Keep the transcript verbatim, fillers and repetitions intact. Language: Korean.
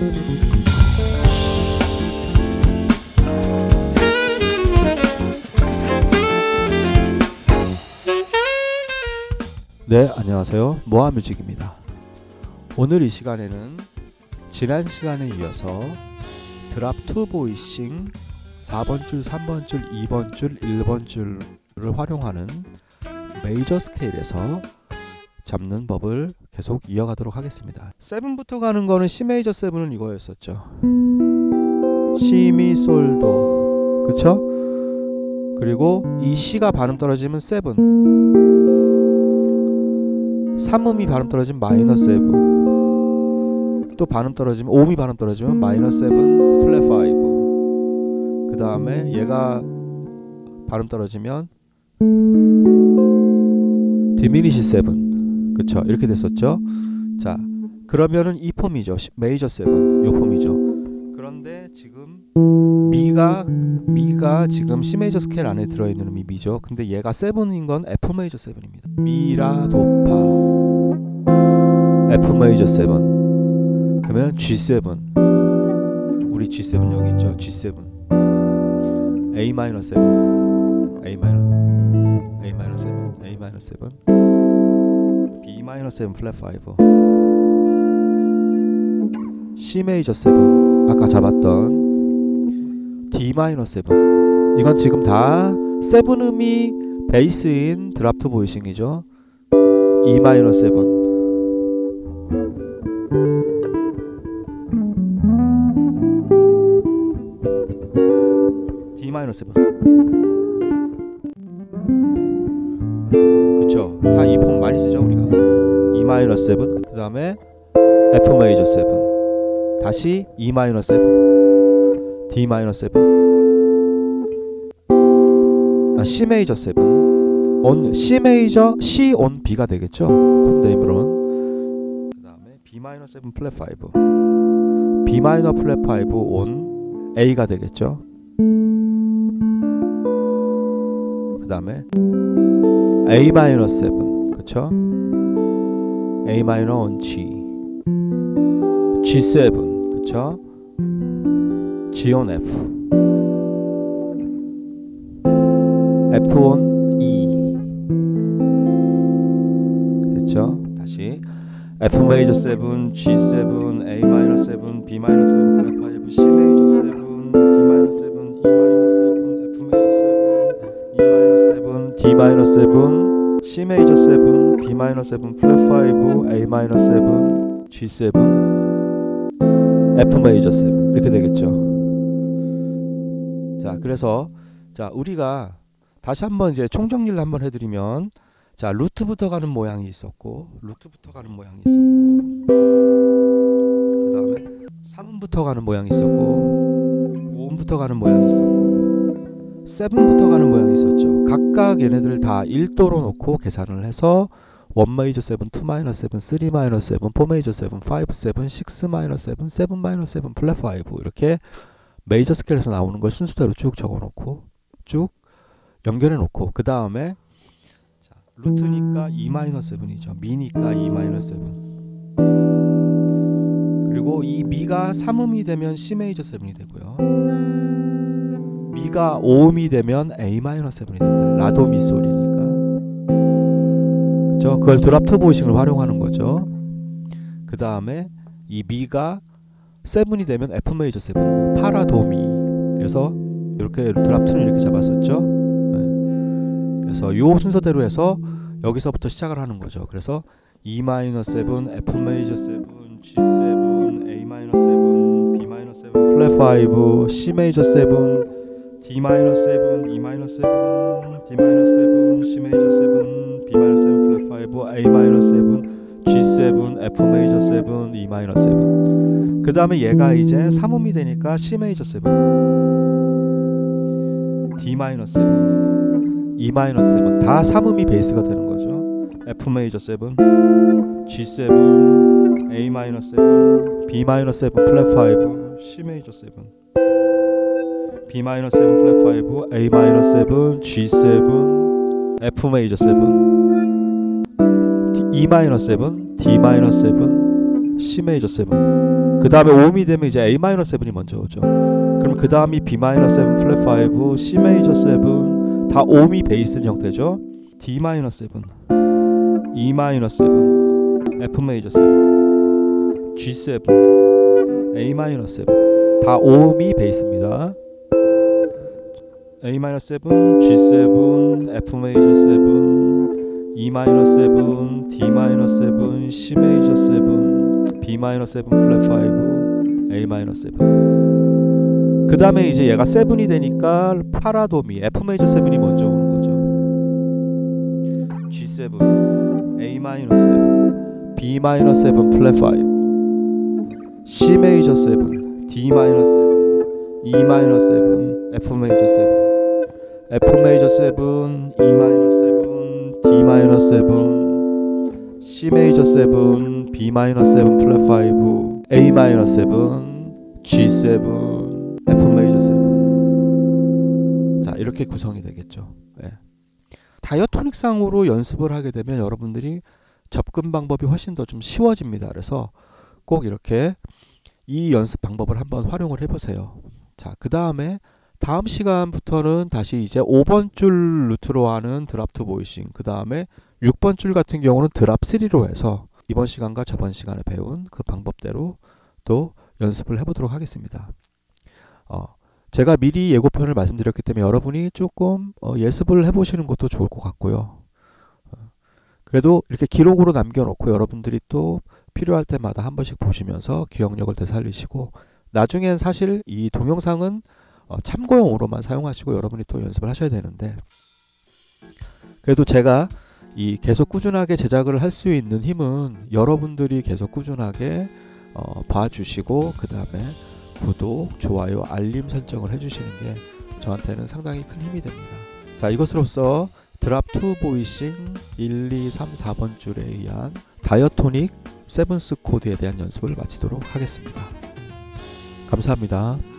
네, 안녕하세요. 모아뮤직입니다. 오늘 이 시간에는 지난 시간에 이어서 드랍 투 보이싱 사 번 줄, 삼 번 줄, 이 번 줄, 일 번 줄을 활용하는 메이저 스케일에서 잡는 법을 계속 이어가도록 하겠습니다. 칠부터 가는 거는 C 메이저 칠은 이거였었죠. C, 미, 솔, 도. 그쵸? 그리고 이 C가 발음 떨어지면 칠, 삼음이 발음 떨어지면 마이너 칠, 또 발음 떨어지면 오음이 발음 떨어지면 마이너 칠, 플랫 오. 그 다음에 얘가 발음 떨어지면 디미니시 칠. 그쵸? 이렇게 됐었죠. 자, 그러면은 이 폼이죠. 메이저 칠, 요 폼이죠. 그런데 지금 미가 미가 지금 C 메이저 스케일 안에 들어있는 미 미죠. 근데 얘가 칠인 건 F 메이저 칠입니다. 미라 도파 F 메이저 칠. 그러면 지 칠. 우리 지 칠 여기 있죠. 지 칠. A 마이너 칠. A 마이너 A 마이너 칠. A 마이너 칠. B 마이너 칠 플랫 오. C 메이저 칠. 아까 잡았던 D 마이너 칠. 이건 지금 다 세븐음이 베이스인 드랍 투 보이싱이죠. E 마이너 칠. D 마이너 칠. 그쵸? 다 이 폼 많이 쓰죠 우리가. E 마이너 칠. 그 다음에 F 메이저 칠. 다시 E 마이너 칠. D 마이너 칠. 아, C 메이저 칠. on C 메이저 C on B가 되겠죠. 코드 네임으로는. 그 다음에 B 마이너 칠 플랫 오. B 마이너 플랫 오 on A가 되겠죠. 그 다음에 A 마이너 칠. 그쵸? A 마이너 on G. 지 칠. 그쵸? G on F. F on E. 됐죠? 다시 F 메이저 칠, G 칠, A 마이너 칠, B 마이너 칠 플랫 오, C 메이저 칠, D 마이너 칠, E 마이너 칠, F 메이저 칠, E 마이너 칠, D 마이너 칠, C 메이저 칠, B 마이너 칠 플랫 오, A 마이너 칠, G 칠, F 메이저 칠 이렇게 되겠죠. 자, 그래서 자 우리가 다시 한번 이제 총정리를 한번 해드리면, 자 루트부터 가는 모양이 있었고, 루트부터 가는 모양이 있었고, 그 다음에 삼음부터 가는 모양이 있었고, 오음부터 가는 모양이 있었고, 칠부터 가는 모양이 있었죠. 각각 얘네들을 다 일 도로 놓고 계산을 해서 일 메이저 칠, 이 마이너 칠, 삼 마이너 칠, 사 메이저 칠, 오 칠, 육 마이너 칠, 칠 마이너 칠 플랫 오 이렇게 메이저 스케일에서 나오는 걸 순서대로 쭉 적어놓고 쭉 연결해 놓고, 그 다음에 루트니까 E 마이너 칠이죠. 미니까 E 마이너 칠. 그리고 이 미가 삼음이 되면 C 메이저 칠이 되고요. 미가 오음이 되면 A 마이너 칠이 됩니다. 라도 미 솔이니까. 그죠? 그걸 드랍 투 보이싱을 활용하는 거죠. 그 다음에 이 미가 칠이 되면 F 메이저 칠, 파라 도 미. 그래서 이렇게 드랍 투는 이렇게 잡았었죠. 네. 그래서 요 순서대로 해서 여기서부터 시작을 하는 거죠. 그래서 E 마이너 칠, F 메이저 칠, G 칠, A 마이너 칠, B 마이너 칠 플랫 오, C 메이저 칠, D 마이너 칠, E 마이너 칠, D 마이너 칠, C 메이저 칠, B 마이너 칠 플랫 오, A 마이너 칠, G 칠, F 메이저 칠, E 마이너 칠. 그 다음에 얘가 이제 삼음이 되니까 C 메이저 칠, D 마이너 칠, E 마이너 칠 다 삼음이 베이스가 되는 거죠. F 메이저 칠, G 칠, A 마이너 칠, B 마이너 칠 플랫 오, C 메이저 칠, B 마이너 칠 플랫 오, A 마이너 칠, G 칠, F 메이저 칠, E 마이너 칠, D 마이너 칠, C 메이저 칠. 그 그 다음에 오음이 되면 이제 에이 마이너 세븐이 먼저 오죠. 그럼 그 다음이 비 마이너 세븐 플랫 파이브, C 메이저 세븐 다 오음이 베이스 형태죠. D 마이너 세븐, E 마이너 세븐, F 메이저 세븐, G 세븐, A 마이너 세븐 다 오음이 베이스입니다. A 마이너 세븐, G 세븐, F 메이저 세븐, E 마이너 세븐, D 마이너 세븐, C 메이저 세븐, B 마이너 세븐 플랫 파이브, A 마이너 세븐. 그 다음에 이제 얘가 세븐이 되니까 파라도미 F 메이저 세븐이 먼저 오는 거죠. G 세븐, A 마이너 세븐, B 마이너 세븐 플랫 파이브, C 메이저 세븐, D 마이너 세븐, E 마이너 세븐, F 메이저 세븐, F 메이저 세븐, E 마이너 세븐, D 마이너 세븐, C 메이저 세븐, B 마이너 세븐 플랫 파이브, A 마이너 세븐, G 세븐, F 메이저 세븐. 자, 이렇게 구성이 되겠죠. 예. 다이어토닉상으로 연습을 하게 되면 여러분들이 접근 방법이 훨씬 더 좀 쉬워집니다. 그래서 꼭 이렇게 이 연습 방법을 한번 활용을 해보세요. 자, 그 다음에 다음 시간부터는 다시 이제 오 번 줄 루트로 하는 드랍 투 보이싱, 그 다음에 육 번 줄 같은 경우는 드랍 쓰리로 해서 이번 시간과 저번 시간에 배운 그 방법대로 또 연습을 해보도록 하겠습니다. 어, 제가 미리 예고편을 말씀드렸기 때문에 여러분이 조금 어, 예습을 해보시는 것도 좋을 것 같고요. 어, 그래도 이렇게 기록으로 남겨놓고 여러분들이 또 필요할 때마다 한 번씩 보시면서 기억력을 되살리시고, 나중엔 사실 이 동영상은 어, 참고용으로만 사용하시고 여러분이 또 연습을 하셔야 되는데, 그래도 제가 이 계속 꾸준하게 제작을 할 수 있는 힘은 여러분들이 계속 꾸준하게 어, 봐주시고 그 다음에 구독, 좋아요, 알림 설정을 해주시는 게 저한테는 상당히 큰 힘이 됩니다. 자, 이것으로써 드랍 투 보이싱 일, 이, 삼, 사 번 줄에 의한 다이어토닉 세븐스 코드에 대한 연습을 마치도록 하겠습니다. 감사합니다.